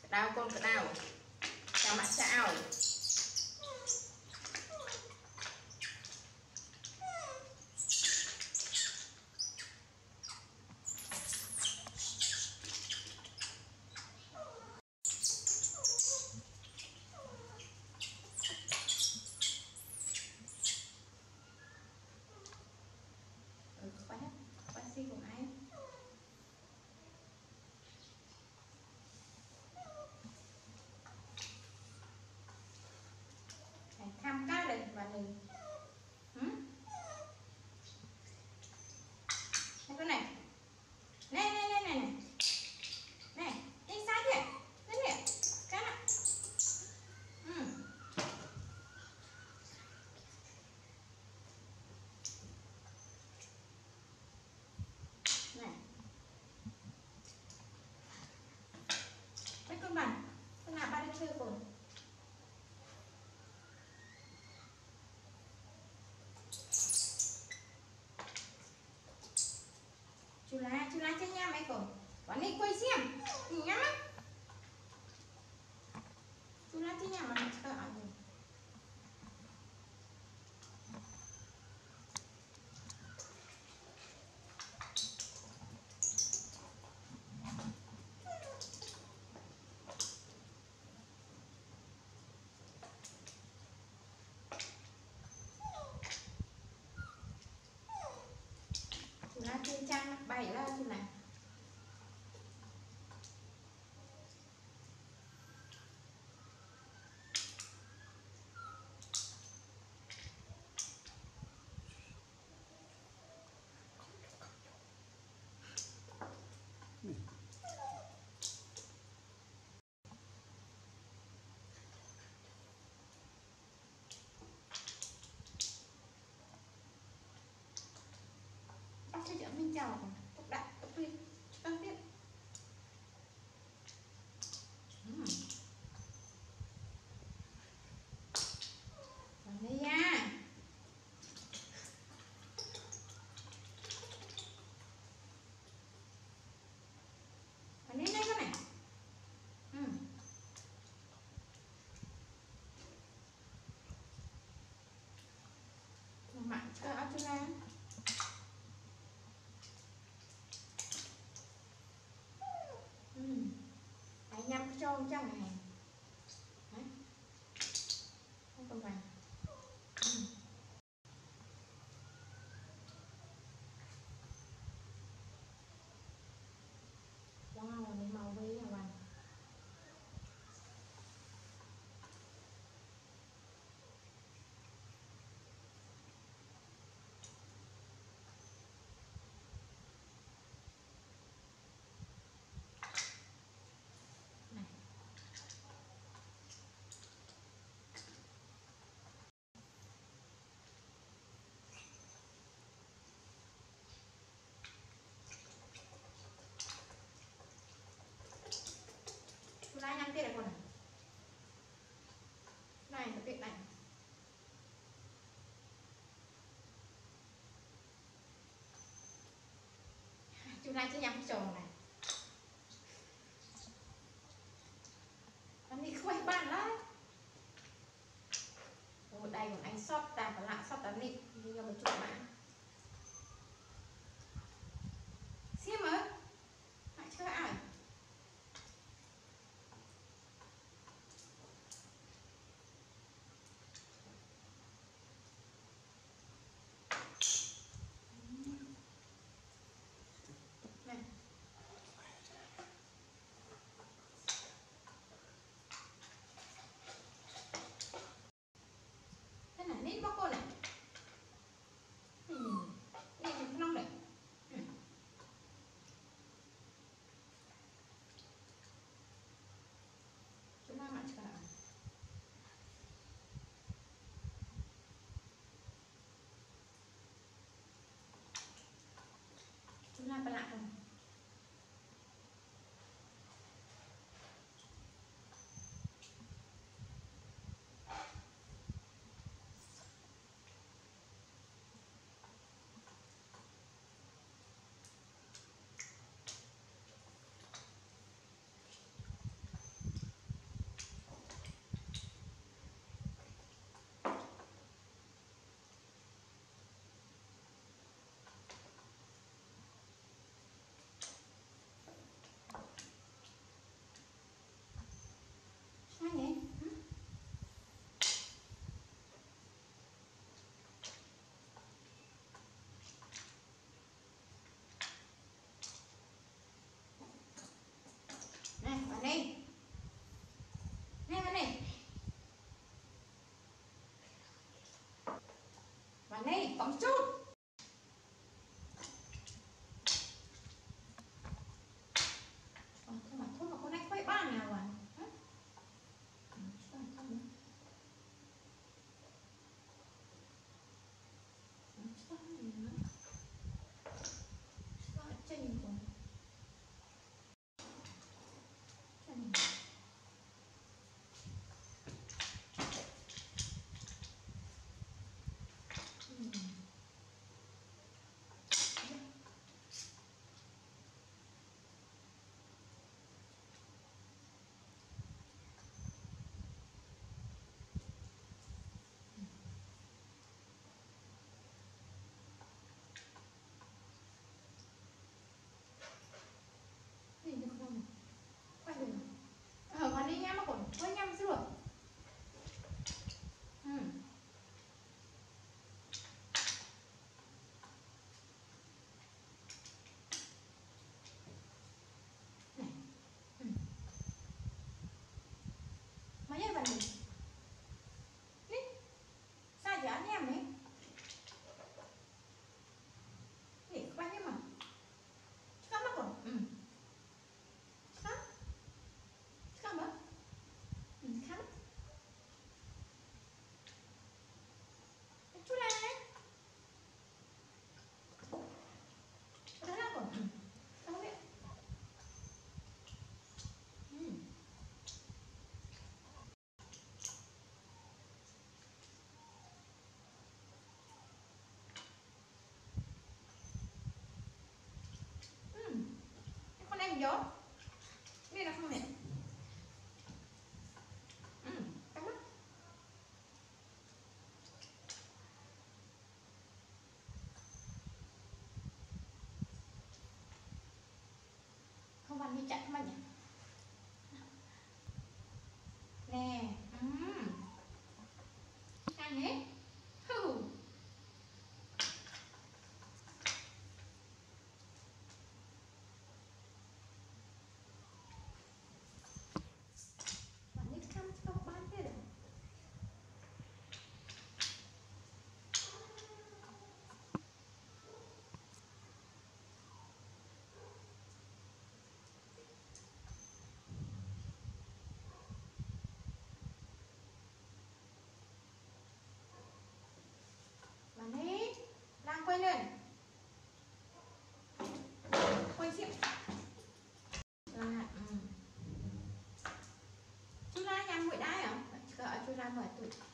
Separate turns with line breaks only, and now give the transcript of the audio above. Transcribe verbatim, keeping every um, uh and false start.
đau con cái đau chào mặt chào khóa khóa xi cùng ai tham cá đây và đừng cái này này này này này này đi sai kìa cái này cái này ừ. Này mấy con bạn con nào ba đi chơi cùng chú lá chú lá chơi nha mấy con còn đi quay xem nhìn nhá chú lá chơi nha mà mình sợ rồi chú lá chơi trang bảy ra chú này bác cho chợ Minh chào tốc đại tốc đi tốc tiếp còn đây nha còn đến đây con này ừ. Mặn cho áo cho ra ừ. Đấy, nhắm cho ông chắc này đấy không còn vàng ừ. Wow, này màu với là vàng này chú lá nhắm kia này con này này cái tiện này chú lá chơi nhắm tròn này anh đi quay bàn lắm ở đây còn anh sót tàn và lại sót tàn đi đi cho một chút bạn xem ơi lại chơi ai này bấm chút. Ờ, thôi mà thôi mà con này quay ba nào à? Hả? Sao không nữa? Sao nữa? Sao chênh của chênh. Gì được không? Quay được. Ờ, còn đi nhá mà còn quay nhăm chứ được. Ừ. Này. Ừ. Mà nhớ vào đi. Đi. Sao giờ anh em ấy? Đi, quay nhá mà. Sao mà còn? Ừ. Sao? Sao mà? Ừ, sao? Chú này. Đó là còn. Ừ. Sao đấy? Ừ. Ừ. Con em gió. Đây là không này. Ừ. Cắm mắt. Không ăn đi chạy không ăn nhỉ? Nè. Ừ. Ăn hết. Hừ. Bạn đi thăm cho các bạn thế đấy. Bạn đi. Đang quay lên. Quay xịu. Là, ừ. Chú Lai nhà mũi đai hả? Chú Lai mở tụi.